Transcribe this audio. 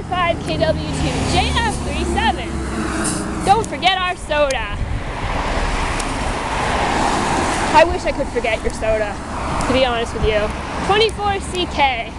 25KW2 JF37. Don't forget our soda. I wish I could forget your soda, to be honest with you. 24CK.